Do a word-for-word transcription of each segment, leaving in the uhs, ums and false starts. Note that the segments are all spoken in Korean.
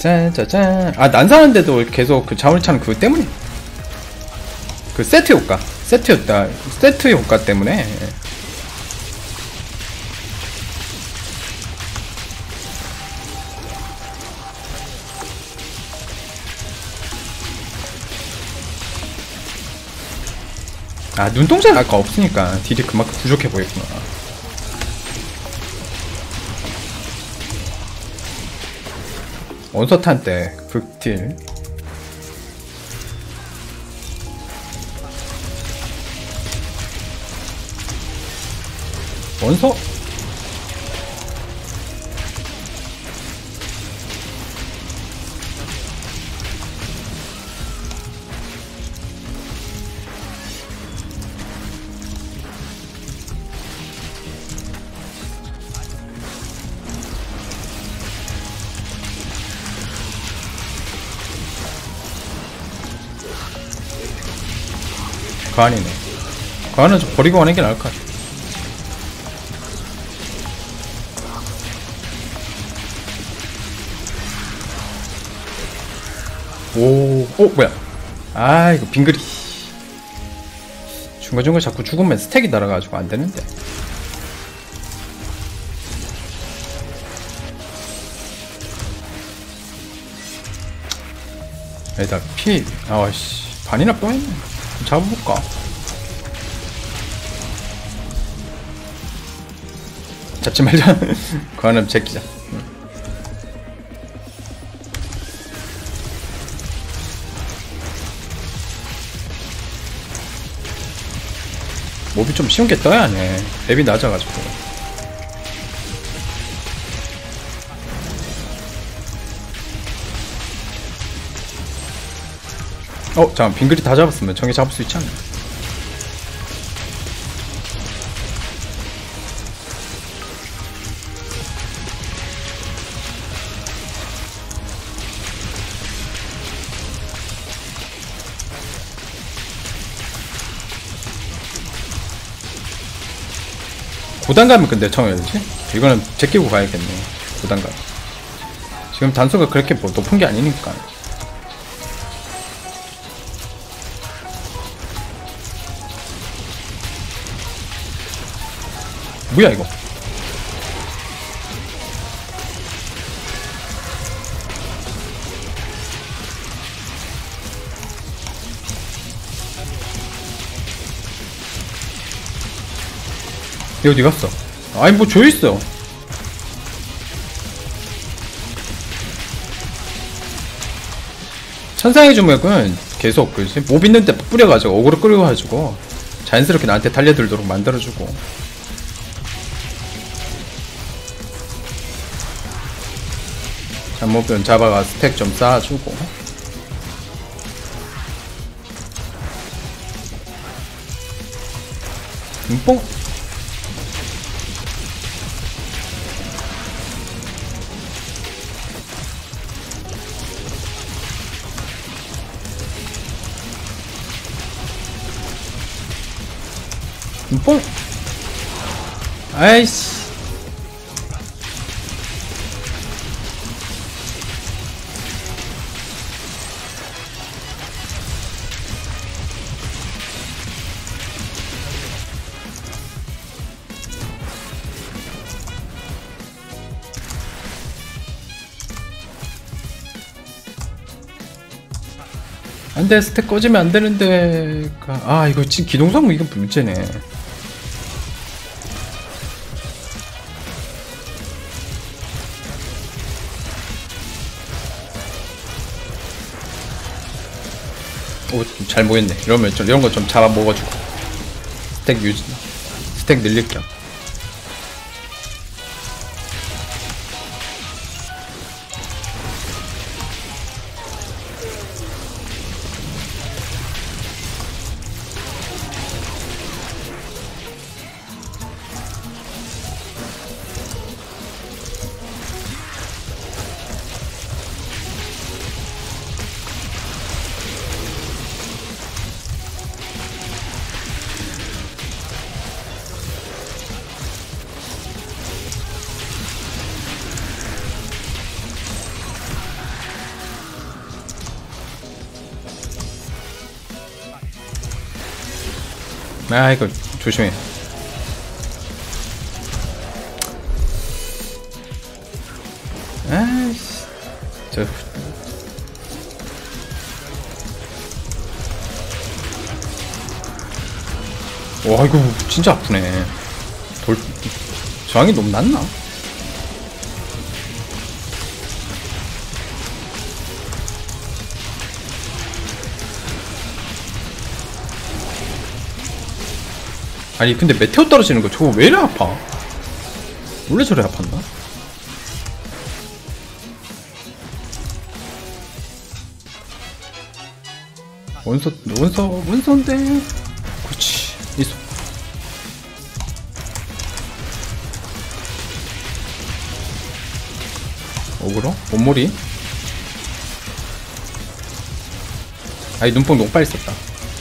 짜자잔. 아, 난사하는데도 계속 그 자원차는 그거 때문에. 그 세트 효과. 세트였다. 세트 효과 때문에. 아, 눈동자가 아까 없으니까 딜이 그만큼 부족해 보였구나. 원서탄 때 극딜. 원서? 가안이네. 가안은 좀 버리고 가는 게 나을 것 같아. 오, 오, 뭐야. 아, 이거 빙그리. 중간중간 자꾸 죽으면 스택이 날아가지고 안 되는데. 에다 피. 아씨, 반이나 뻔했네. 잡아볼까? 잡지 말자. 그거는 제끼자. 몹이 좀 쉬운 게 떠야 하네. 랩이 낮아가지고. 어, 잠깐, 빙그리 다 잡았으면 정해 잡을 수 있지 않나? 고단감은 근데 처음에 되지? 이거는 제끼고 가야겠네. 고단감. 지금 단수가 그렇게 뭐 높은 게 아니니까. 뭐야 이거? 얘 어디 갔어? 아니 뭐 조있어. 천상의 주맥은 계속 그지? 몹 있는데 뿌려가지고 어그로 끌어가지고 자연스럽게 나한테 달려들도록 만들어주고. 잠못변 잡아가 스택 좀 쌓아주고. 뽕. 뽕. 아이씨. 안돼, 스택 꺼지면 안되는데. 아, 이거 지금 기동성 이건 문제네. 오, 잘 모였네. 이러면 좀 이런 거 좀 잡아 먹어주고 스택 유지, 스택 늘릴 겸. 아 이거 조심해. 아이씨 저 와 이거 진짜 아프네. 돌 저항이 너무 낮나? 아니 근데 메테오 떨어지는 거 저거 왜 이래 아파? 원래 저래 아팠나? 원서 원서 원서인데 그렇지 있어. 어그로? 원몰이? 아니 눈뽕 너무 빨리 썼다.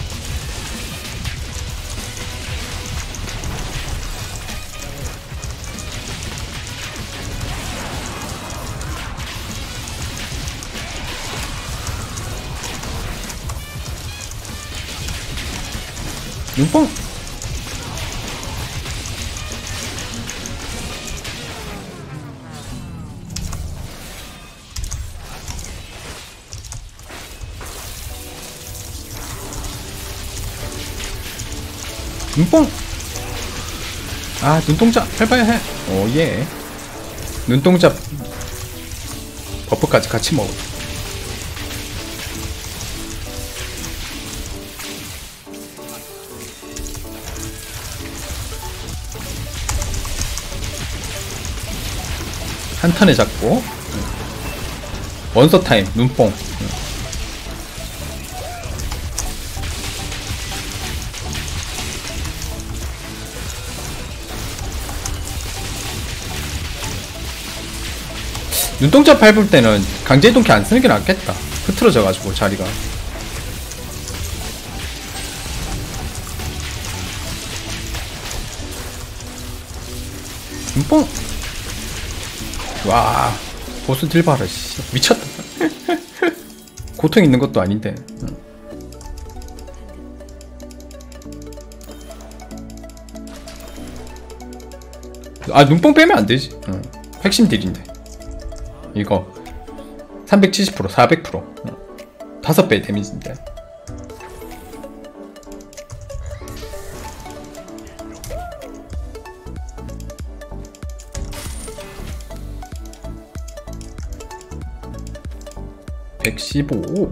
눈뽕! 눈뽕! 아 눈동자 밟아야 해. 오예. 눈동자 버프까지 같이 먹어. 한 턴에 잡고 원서 타임 눈뽕. 눈동자 밟을 때는 강제 이동키 안 쓰는 게 낫겠다. 흐트러져 가지고 자리가. 눈뽕. 와 보스 딜 봐라 씨 미쳤다. 고통 있는 것도 아닌데. 아 눈뽕 빼면 안 되지. 응. 핵심 딜인데 이거 삼백칠십 퍼센트 사백 퍼센트 다섯 배 데미지인데. 백십오.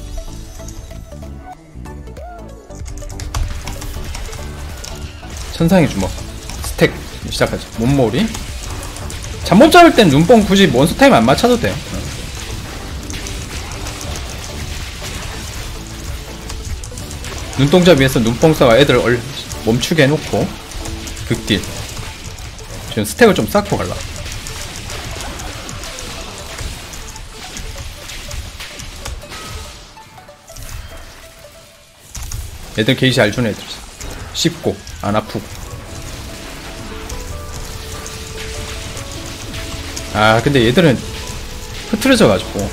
천상의 주먹 스택 시작하죠. 몸머리. 잠못 잡을 땐 눈뽕 굳이 몬스터 타임 안 맞춰도 돼요. 눈동자 위에서 눈뽕사가 애들 얼, 멈추게 해놓고 극딜. 지금 스택을 좀 쌓고 갈라. 애들 게이지 알 주는 애들 쉽고 안 아프고. 아 근데 얘들은 흐트러져 가지고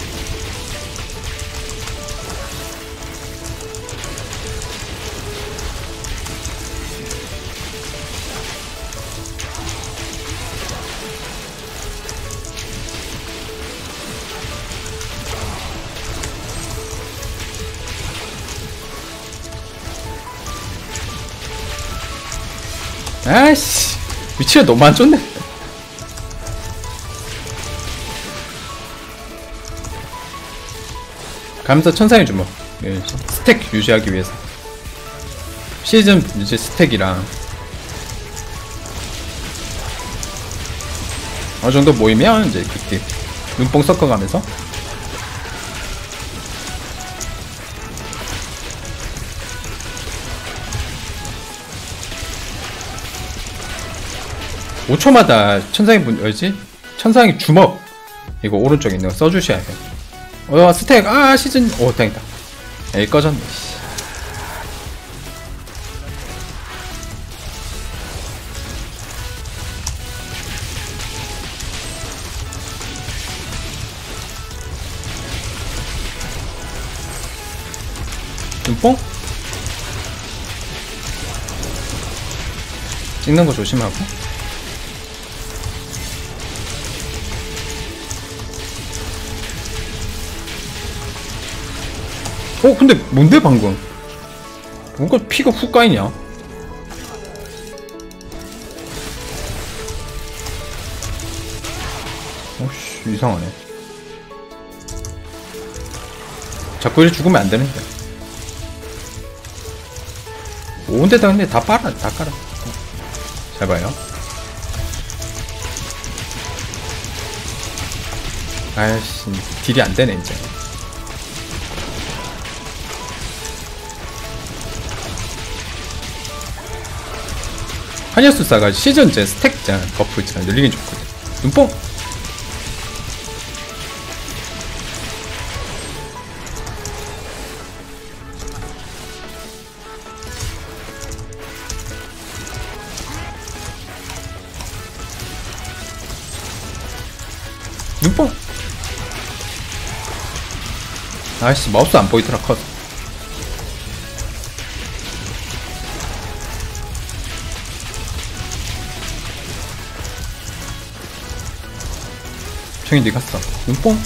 아이씨 위치가 너무 안 좋네. 감사 천상의 주먹. 스택 유지하기 위해서 시즌 이제 스택이랑 어느 정도 모이면 이제 그때 눈뽕 섞어가면서 오 초마다 천상의 분, 뭐지? 천상의 주먹! 이거 오른쪽에 있는 거 써주셔야 돼. 어, 스택! 아, 시즌! 오, 다행이다. 에이, 꺼졌네, 씨. 눈뽕? 찍는 거 조심하고. 어 근데 뭔데 방금 뭔가 피가 훅 까이냐? 오씨 이상하네. 자꾸 이래 죽으면 안 되는데. 온데다 근데 다 빨아, 다 깔아. 잘 봐요. 아이씨, 딜이 안 되네, 이제. 한야수사가 시즌제 스택장 버프 있잖아. 늘리긴 좋거든. 눈뽕! 눈뽕! 아이씨 마우스 안 보이더라. 컷. 청이 니 갔어. 눈뽕?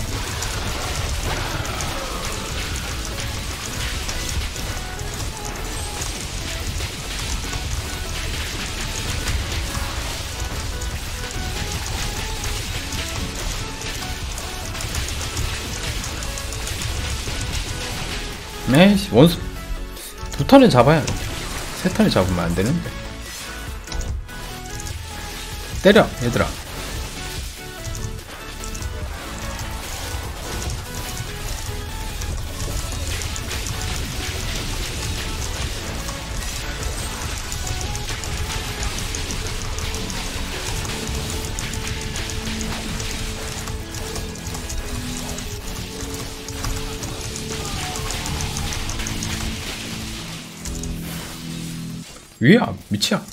에이씨 원수 두 턴을 잡아야 돼. 세 턴을 잡으면 안 되는데. 때려 얘들아. 위야 미치야.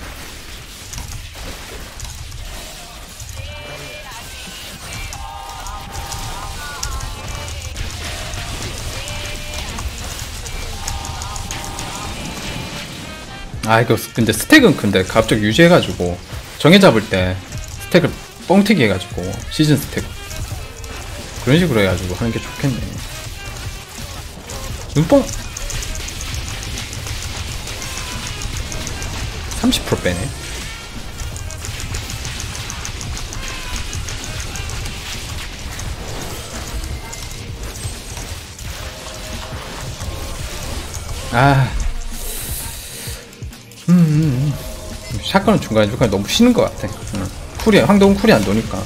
아 이거 근데 스택은 근데 갑자기 유지해가지고 정해 잡을 때 스택을 뻥튀기 해가지고 시즌 스택 그런 식으로 해가지고 하는 게 좋겠네. 눈뽕 삼십 퍼센트 빼네. 아, 음, 음, 음. 샷건은 중간에 중간에 너무 쉬는 것 같아. 응. 쿨이 황동은 쿨이 안 도니까.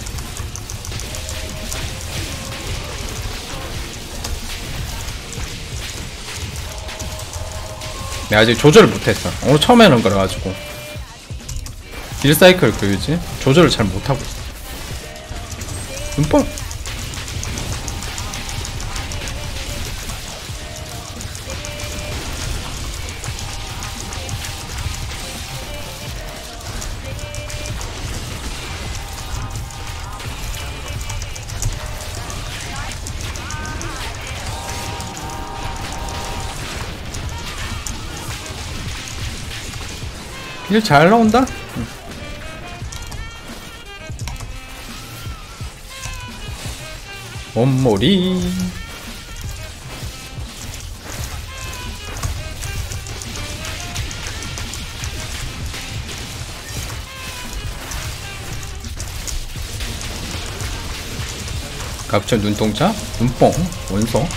내가 아직 조절을 못했어. 오늘 처음 해놓은 거라 가지고 딜 사이클 그지 조절을 잘 못하고 있어. 눈뽕. 일 잘 나온다? 응. 원몰이 각종 눈동자, 눈뽕, 원소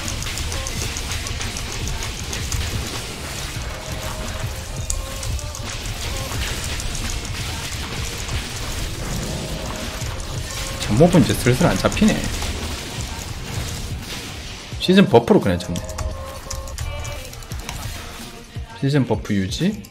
잠몹은 이제 슬슬 안 잡히네. 시즌 버프로 그냥 잡네. 시즌 버프 유지.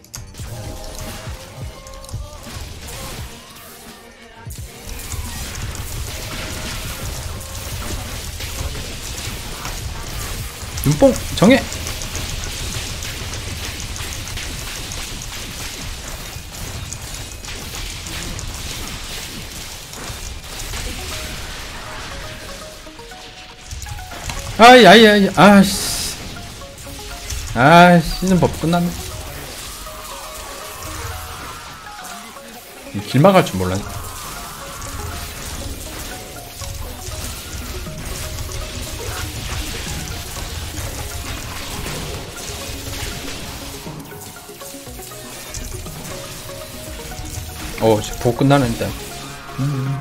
눈뽕 정해. 아이 아이 아이 아씨 아 시즌 버프 끝났네. 길 막을 줄 몰라. 어, 보고 끝나는데. 음.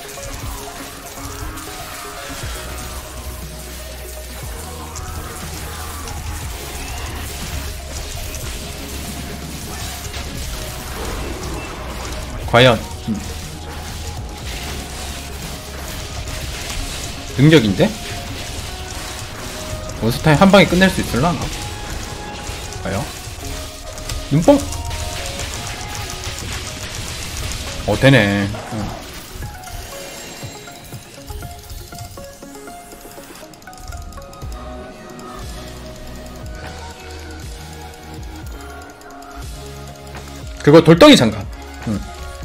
과연 음. 능력인데? 몬스타임 한 방에 끝낼 수 있을라나? 과연? 눈뽕? 어, 되네. 응. 그거 돌덩이 장갑. 응.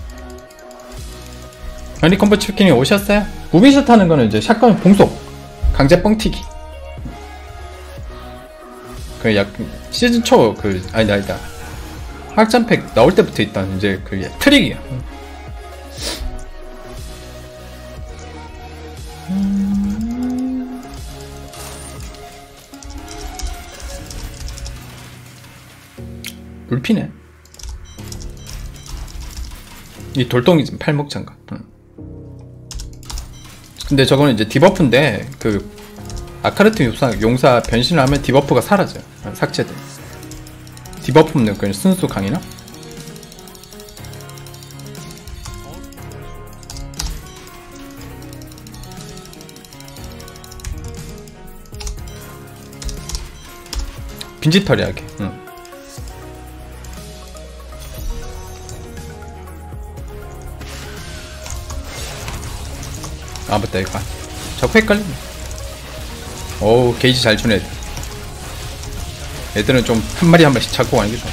아니 컴보 치킨이 오셨어요? 무빙샷 하는 거는 이제 샷건 봉속 강제 뻥튀기. 그 약 시즌 초 그 아니다 아니다 확장팩 나올 때부터 있던 이제 그 트릭이야. 음... 물피네. 이 돌덩이 좀 팔목 장갑. 응. 근데 저거는 이제 디버프인데 그 아카르트 용사, 용사 변신을 하면 디버프가 사라져요. 삭제돼. 디버프 없는 그냥 순수 강이나? 빈지털이하게. 응. 아 맞다 이거 자꾸 헷갈리네. 어우 게이지 잘 주네. 애들은 좀 한 마리 한 마리씩 잡고 가는 게 좋아.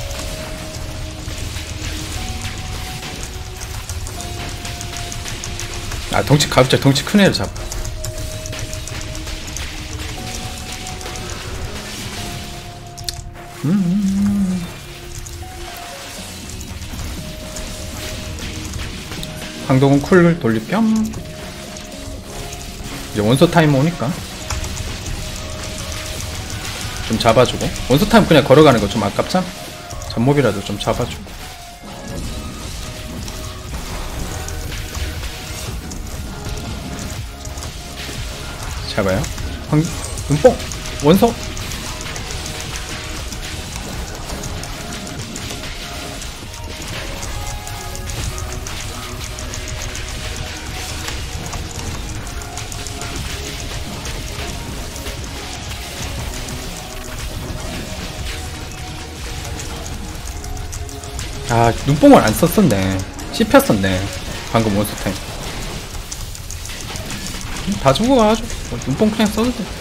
아 덩치 가급적 덩치 큰 애를 잡아. 음. 황동은 쿨 돌리겸 이제 원소 타임 오니까 좀 잡아주고. 원소 타임 그냥 걸어가는 거 좀 아깝잖아. 잡몹이라도 좀 잡아주고. 잡아요. 황 눈뽕 원소. 아 눈뽕을 안 썼었네. 씹혔었네 방금 원스타임. 다 죽어가지고 눈뽕 그냥 써도 돼.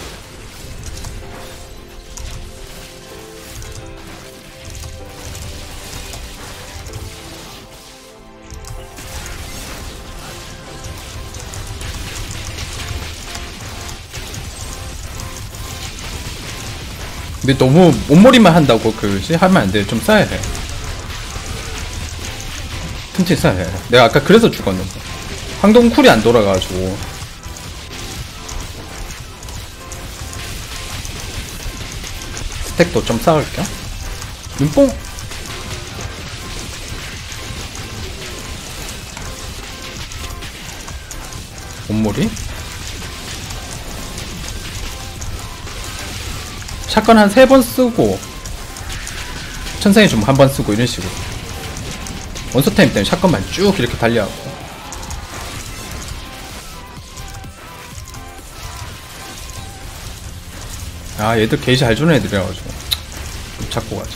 근데 너무 온머리만 한다고 그 하면 안 돼. 좀 써야 돼. 튼튼히 써야 돼. 내가 아까 그래서 죽었는데 황동 쿨이 안 돌아가가지고. 스택도 좀 쌓을게요. 눈뽕. 온머리. 샷건 한 세 번 쓰고 천상의 좀 한 번 쓰고 이런 식으로. 원소 타임 때문에 샷건만 쭉 이렇게 달려하고. 아 얘들 게이지 잘 주는 애들이라가지고 좀 잡고 가자.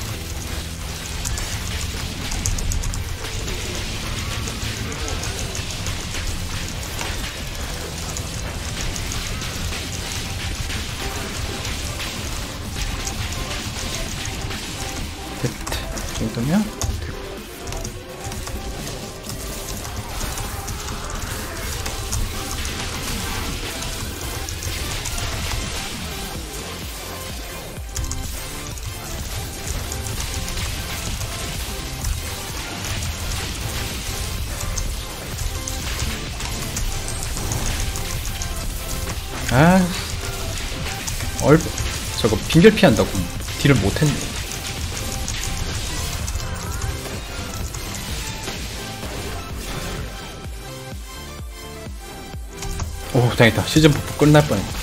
됐다. 이 정도면 아, 얼 저거 빙결 피한다고 딜을 못했네. 오, 당했다. 시즌 버프 끝날 뻔했다.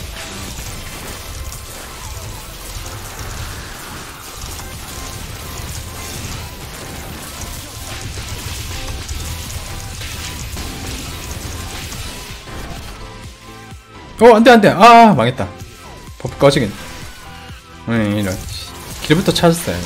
어, 안돼 안돼. 아, 망했다. 버프 꺼지겠네. 응, 이런. 길부터 찾았어요.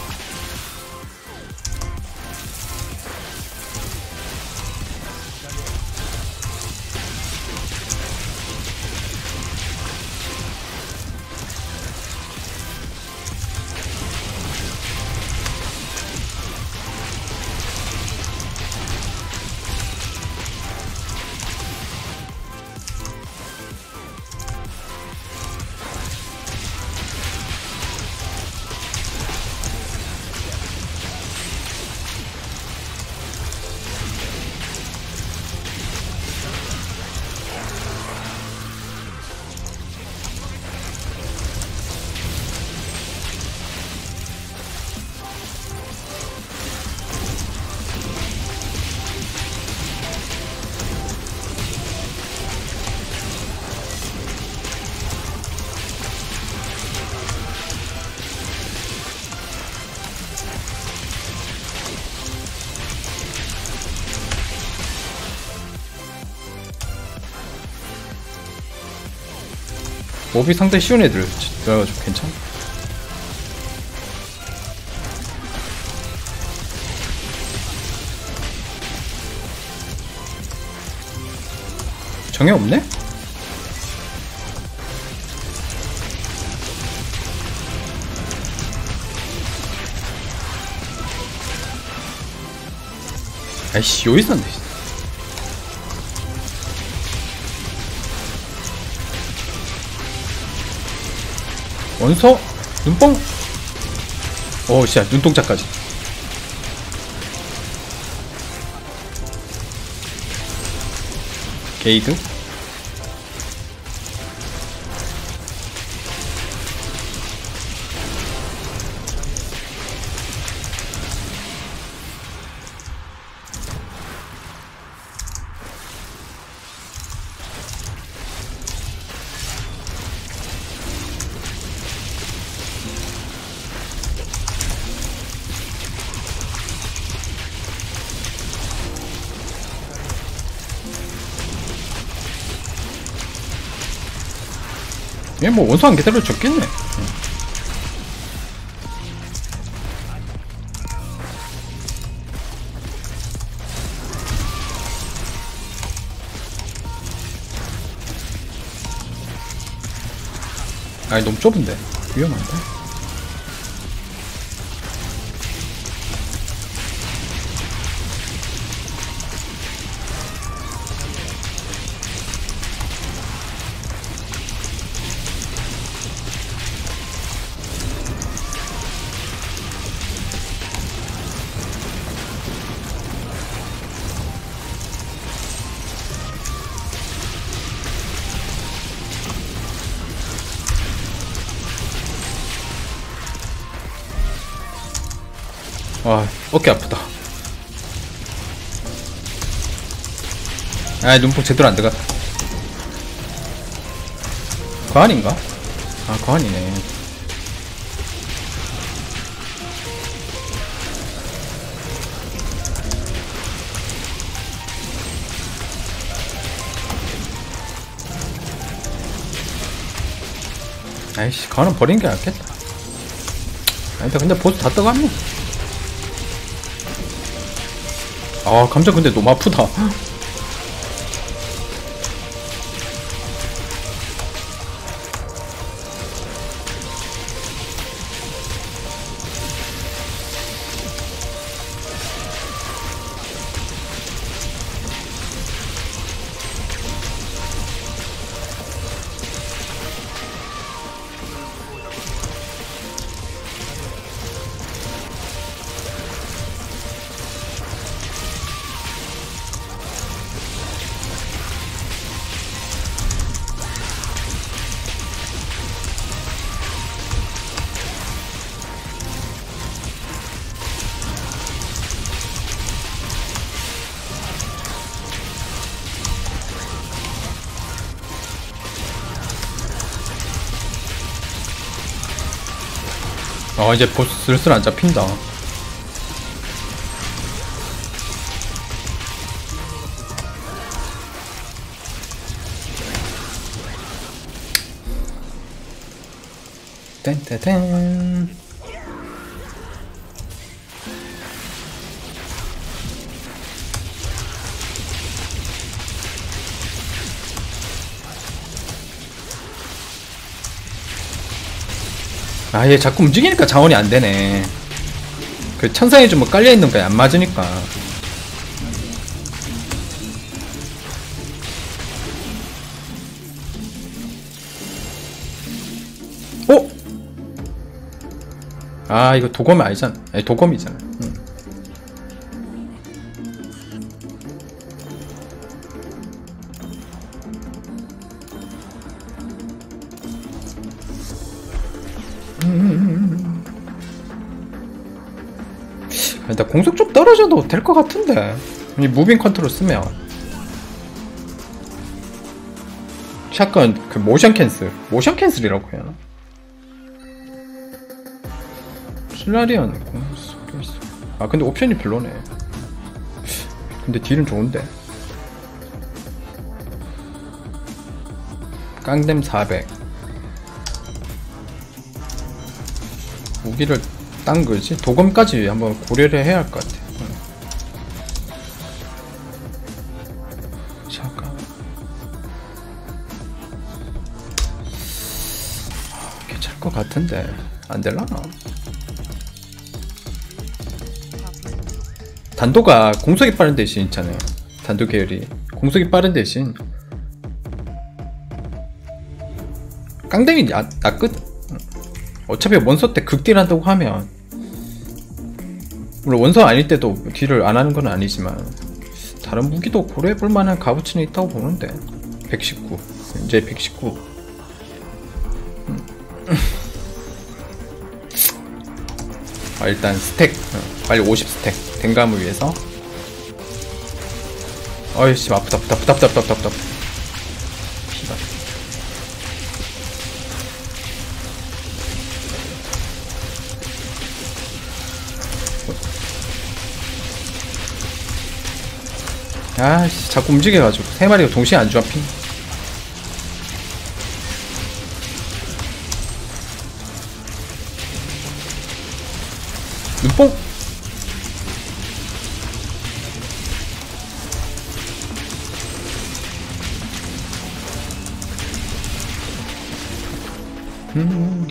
몹이 상당히 쉬운 애들 들어가지고 괜찮아. 정해 없네? 아이씨, 여기 있었네. 원서 눈뽕. 오, 씨, 눈동자까지. 게이드. 얘 뭐 원소 한 개대로 줬겠네. 아니, 너무 좁은데 위험한데. 와, 어깨 아프다. 아, 눈뽕 제대로 안 들어가. 과한인가? 아, 과한이네. 아이씨, 과한은 버리는 게 낫겠다. 아니다, 근데 보스 다 떠갔네. 아, 감자 근데 너무 아프다. 아 이제 보스 슬슬 안 잡힌다. 땡땡땡. 아, 얘 자꾸 움직이니까 자원이 안 되네. 그 천상에 좀 뭐 깔려있는 거에 안 맞으니까. 어? 아, 이거 도검이 아니잖아. 아니, 도검이잖아. 응. 일단 공속 좀 떨어져도 될 것 같은데 이 무빙 컨트롤 쓰면 샷건 그 모션 캔슬 모션 캔슬이라고 해야 하나? 슬라리언 공속 아 근데 옵션이 별로네. 근데 딜은 좋은데. 깡댐 사백 무기를 딴 거지? 도검까지 한번 고려를 해야 할 것 같아. 응. 잠깐. 아, 괜찮을 것 같은데 안 될라나? 단도가 공속이 빠른 대신 있잖아요. 단도 계열이 공속이 빠른 대신 깡댐이 낫거든. 어차피 원서 때 극딜 한다고 하면 물론 원서 아닐 때도 딜을 안 하는 건 아니지만 다른 무기도 고려해볼 만한 값어치는 있다고 보는데. 백십구 이제 백십구. 음. 아, 일단 스택 빨리 오십 스택 댕감을 위해서. 어이씨 아프다 아프다 아프다 아프다 아프다 아프다. 피가 아씨 자꾸 움직여가지고 세 마리가 동시에 안 잡힌. 눈뽕. 음.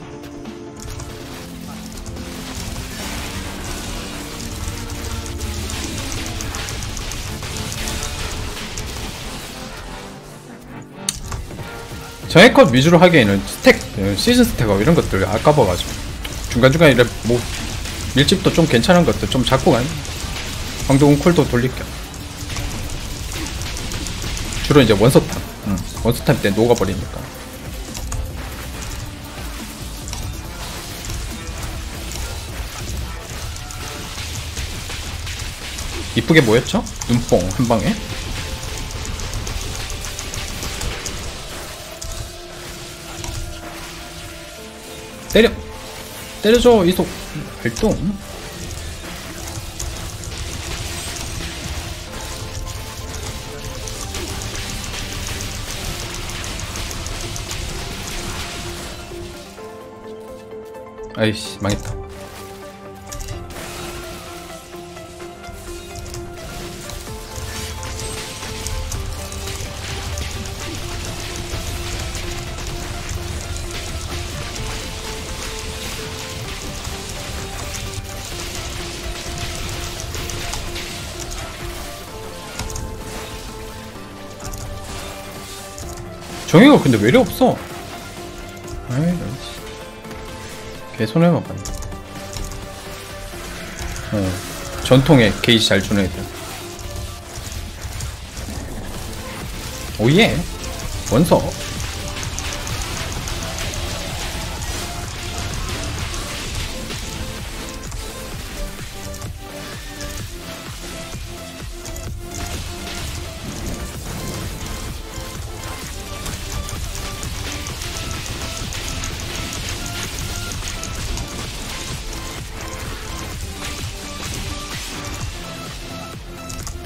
정액컷 위주로 하기에는 스택, 시즌 스택업 이런 것들 아까워가지고 중간중간에 이래 뭐 밀집도 좀 괜찮은 것들 좀 잡고 가요. 황동훈 콜도 돌릴게요. 주로 이제 원서탑, 응. 원서탑 때 녹아버리니까. 이쁘게 모였죠? 눈뽕 한방에. 때려! 때려줘! 이속 발동. 아이씨 망했다. 정의가 근데 왜 이리 없어? 아이 개손해만 봤네. 어, 전통의 게이지 잘 주는 애들. 오예 원서.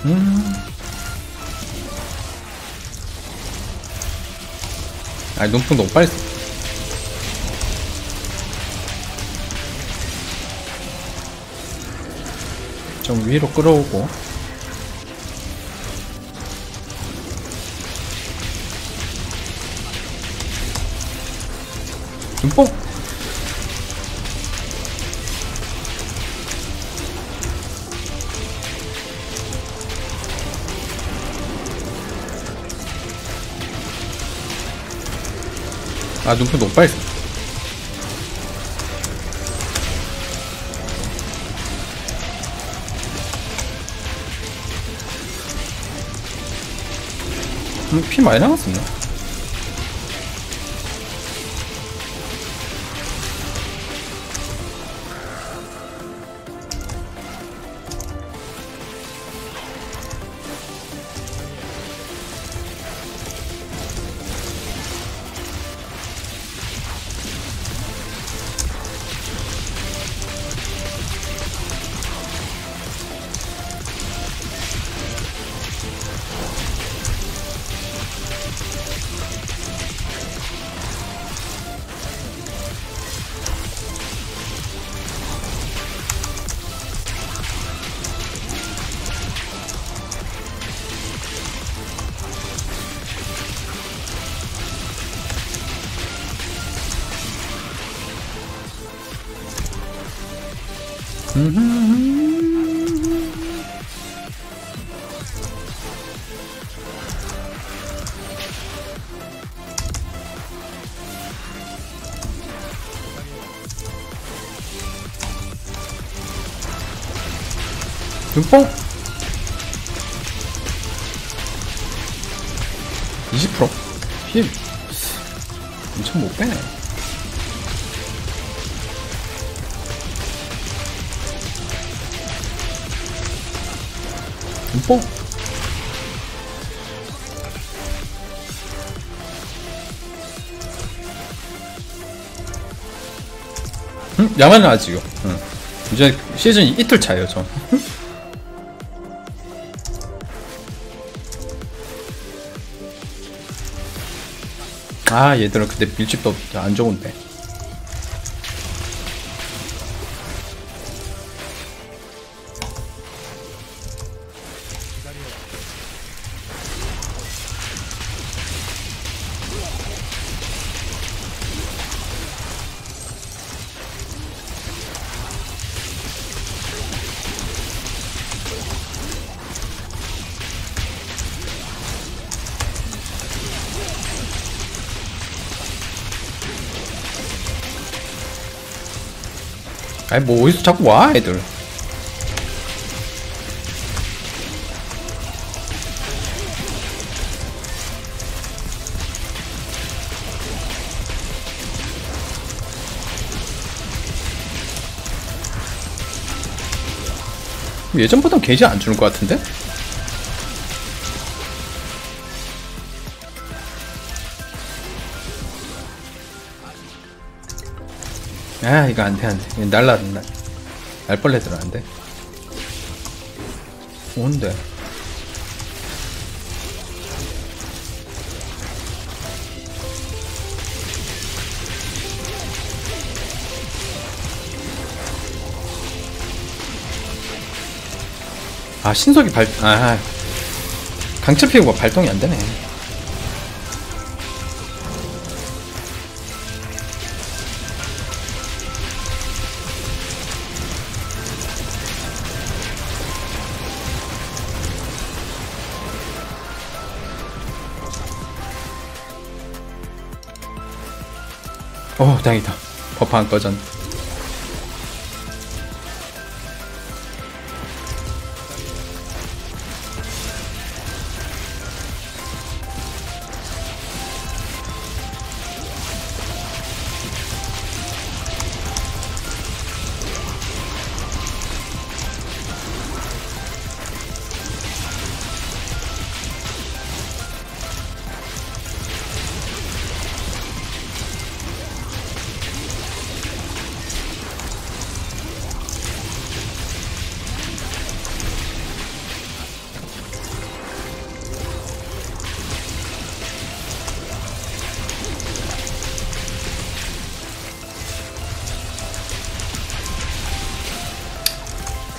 음. 아니 눈풍 너무 빨리 써. 좀 위로 끌어오고. 눈뽕. 아 눈뽕 너무 빨리 써. 음, 피 많이 나갔었네. 눈뽕. 이십 퍼센트 피 엄청 못 빼네. 눈뽕. 응? 야만은 아직요. 응. 이제 시즌 이틀 차예요 저. 아 얘들은 그때 밀집도 안 좋은데. 아니 뭐 어디서 자꾸 와 애들. 예전보단 게이지 안 주는 것 같은데? 아 이거 안돼 안돼. 날라 날 날벌레들 안돼. 뭔데? 아 신석이 발.. 아 강철 피우가 발동이 안되네. 어 다행이다. 버프 안 꺼졌네.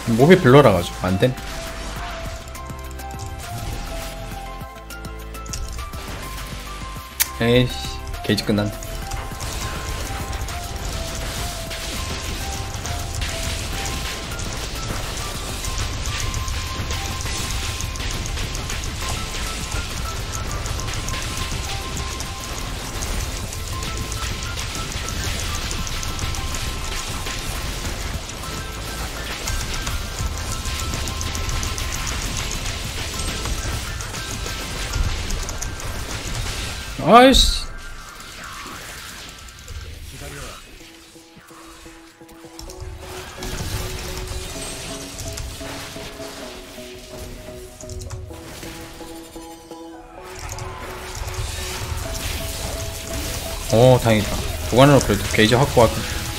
몹이 별로라가지고 안됨. 에이씨 게이지 끝난다. 아이씨. 오 다행이다. 보관으로 그래도 게이지 확보하기.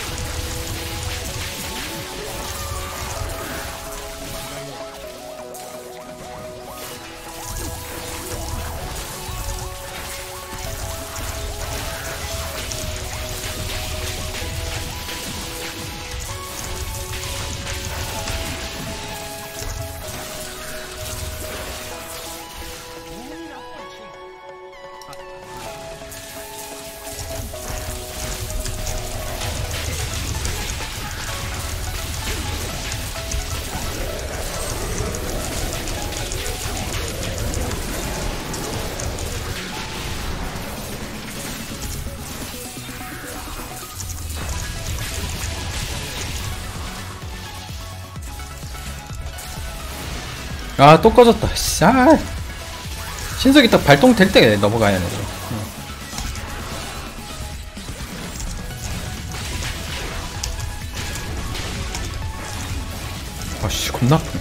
아 또 꺼졌다. 씨, 아 신석이 딱 발동될 때 넘어가야 돼. 응. 아씨 겁나 아프네.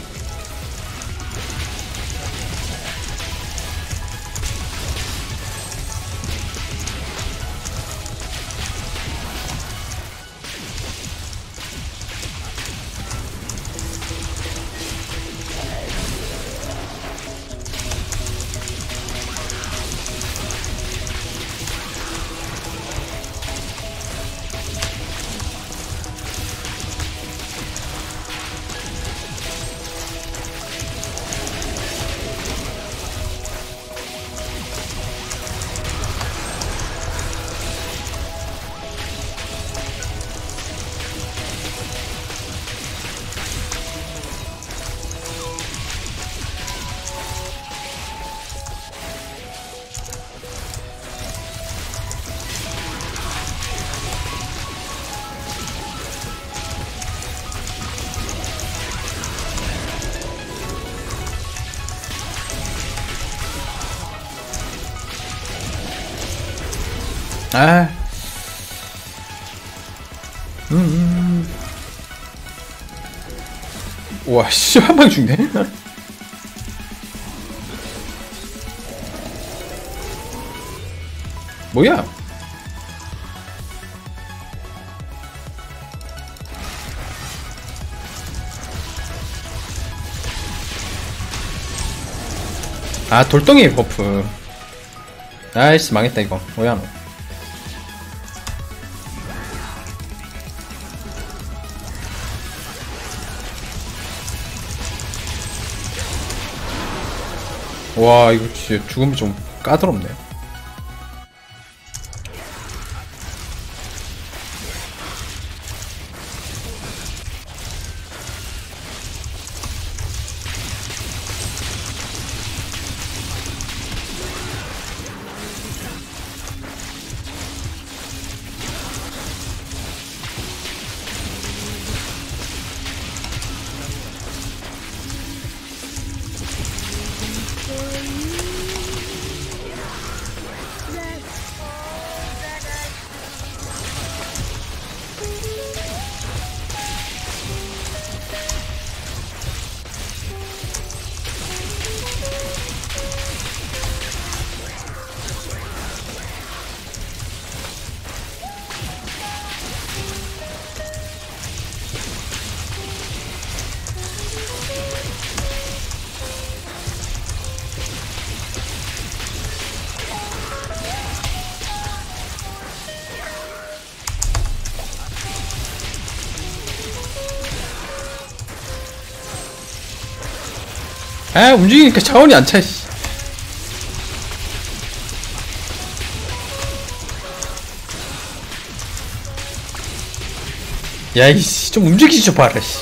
아, 음, 음. 와, 씨, 한 방 죽네. 뭐야? 아, 돌덩이 버프. 아이씨, 망했다, 이거. 뭐야, 너. 와 이거 진짜 죽음이 좀 까다롭네. 아, 움직이니까 차원이 안 차, 씨. 야, 이씨, 좀 움직이지 좀 봐라, 씨.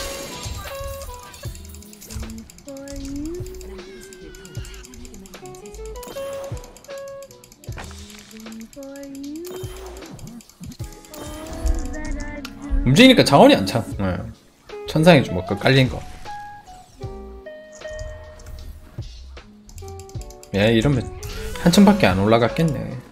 움직이니까 자원이 안 차. 네. 천상에 좀 뭔가 깔린 거. 야, 이러면 한층밖에 안 올라갔겠네.